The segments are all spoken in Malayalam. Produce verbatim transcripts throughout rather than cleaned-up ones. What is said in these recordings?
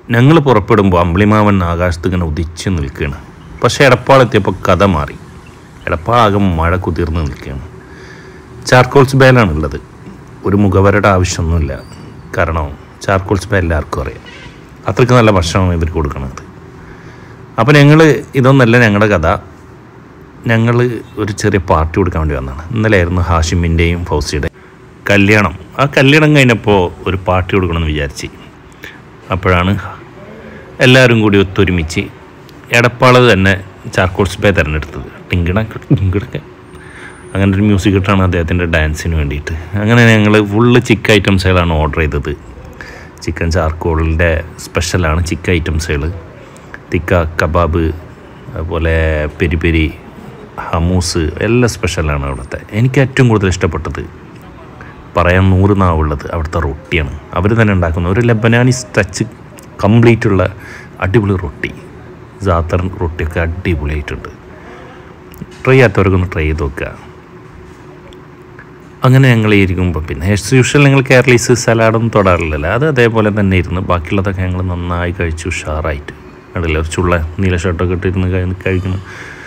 ഞങ്ങൾ പുറപ്പെടുമ്പോൾ അമ്പിളിമാവൻ ആകാശത്ത് ഇങ്ങനെ ഉദിച്ച് നിൽക്കുകയാണ്. പക്ഷേ എടപ്പാളെത്തിയപ്പോൾ കഥ മാറി. എടപ്പാളാകെ മഴ കുതിർന്ന് നിൽക്കുകയാണ്. ചാർക്കോൾസ് ബേലാണുള്ളത്. ഒരു മുഖവരുടെ ആവശ്യമൊന്നുമില്ല. കാരണം ചാർക്കോൾസ് ബേ എല്ലാവർക്കും അറിയാം. അത്രയ്ക്ക് നല്ല ഭക്ഷണമാണ് ഇവർ കൊടുക്കുന്നത്. അപ്പോൾ ഞങ്ങൾ ഇതൊന്നല്ല ഞങ്ങളുടെ കഥ. ഞങ്ങൾ ഒരു ചെറിയ പാർട്ടി കൊടുക്കാൻ വേണ്ടി വന്നതാണ്. ഇന്നലെ ആയിരുന്നു ഹാഷിമിൻ്റെയും ഫൗസിയുടെയും കല്യാണം. ആ കല്യാണം കഴിഞ്ഞപ്പോൾ ഒരു പാർട്ടി കൊടുക്കണമെന്ന് വിചാരിച്ച് അപ്പോഴാണ് എല്ലാവരും കൂടി ഒത്തൊരുമിച്ച് എടപ്പാള് തന്നെ ചാർക്കോൾസ് ബേ തിരഞ്ഞെടുത്തത്. ടിങ്കിട ടിങ്കിടൊക്കെ അങ്ങനെ ഒരു മ്യൂസിക് ഇട്ടാണ് അദ്ദേഹത്തിൻ്റെ ഡാൻസിന് വേണ്ടിയിട്ട്. അങ്ങനെ ഞങ്ങൾ ഫുള്ള് ചിക്കൻ ഐറ്റംസുകളാണ് ഓർഡർ ചെയ്തത്. ചിക്കൻ ചാർക്കോളിൻ്റെ സ്പെഷ്യലാണ് ചിക്കൻ ഐറ്റംസുകൾ. തിക്ക കബാബ്, അതുപോലെ പെരി പെരി, ഹമൂസ് എല്ലാം സ്പെഷ്യലാണ് അവിടുത്തെ. എനിക്ക് ഏറ്റവും കൂടുതൽ ഇഷ്ടപ്പെട്ടത്, പറയാൻ നൂറ് നാവുള്ളത്, അവിടുത്തെ റൊട്ടിയാണ്. അവർ തന്നെ ഉണ്ടാക്കുന്ന ഒരു ലബനാനീസ് ടച്ച് കംപ്ലീറ്റുള്ള അടിപൊളി റൊട്ടി. ജാത്തർ റൊട്ടിയൊക്കെ അടിപൊളിയായിട്ടുണ്ട്. ട്രൈ ചെയ്യാത്തവർക്കൊന്ന് ട്രൈ ചെയ്ത് നോക്കുക. അങ്ങനെ ഞങ്ങൾ ഇരിക്കുമ്പോൾ പിന്നെ ആസ് യൂഷ്വൽ ഞങ്ങൾ കേരളീസ് സലാഡൊന്നും തൊടാറില്ലല്ലോ. അത് അതേപോലെ തന്നെ ഇരുന്ന് ബാക്കിയുള്ളതൊക്കെ ഞങ്ങൾ നന്നായി കഴിച്ചു ഉഷാറായിട്ട്. കണ്ടില്ല, ഒരു ചുള്ള നീല ഷർട്ടൊക്കെ ഇട്ടിരുന്ന് കഴിക്കണം.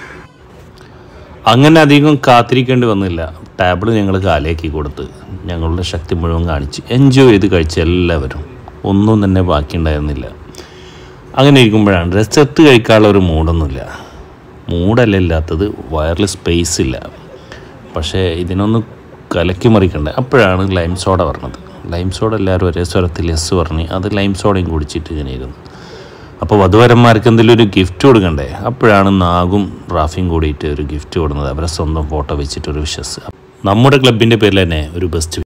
അങ്ങനെ അധികം കാത്തിരിക്കേണ്ടി വന്നില്ല. ടേബിൾ ഞങ്ങൾ കാലിയാക്കി കൊടുത്ത് ഞങ്ങളുടെ ശക്തി മുഴുവൻ കാണിച്ച് എൻജോയ് ചെയ്ത് കഴിച്ച എല്ലാവരും. ഒന്നും തന്നെ ബാക്കിയുണ്ടായിരുന്നില്ല. അങ്ങനെ ഇരിക്കുമ്പോഴാണ് രസത്ത് കഴിക്കാനുള്ള ഒരു മൂഡൊന്നുമില്ല. മൂടല്ല ഇല്ലാത്തത്, വയറിൽ സ്പേസ് ഇല്ല. പക്ഷേ ഇതിനൊന്ന് കലക്കി മറിക്കണ്ടേ. അപ്പോഴാണ് ലൈം സോഡ പറഞ്ഞത്. ലൈം സോഡ എല്ലാവരും ഒരേ സ്വരത്തിൽ യെസ് പറഞ്ഞ് അത് ലൈം സോഡയും കുടിച്ചിട്ട് ഇങ്ങനെ ഇരുന്നു. അപ്പോൾ വധുവരന്മാർക്ക് എന്തെങ്കിലും ഒരു ഗിഫ്റ്റ് കൊടുക്കണ്ടേ. അപ്പോഴാണ് നാഗും റാഫിയും കൂടിയിട്ട് ഒരു ഗിഫ്റ്റ് കൊടുക്കുന്നത്. അവരെ സ്വന്തം ഫോട്ടോ വെച്ചിട്ടൊരു വിശ്വസ്. നമ്മുടെ ക്ലബിൻ്റെ പേരിൽ തന്നെ ഒരു ബെസ്റ്റ്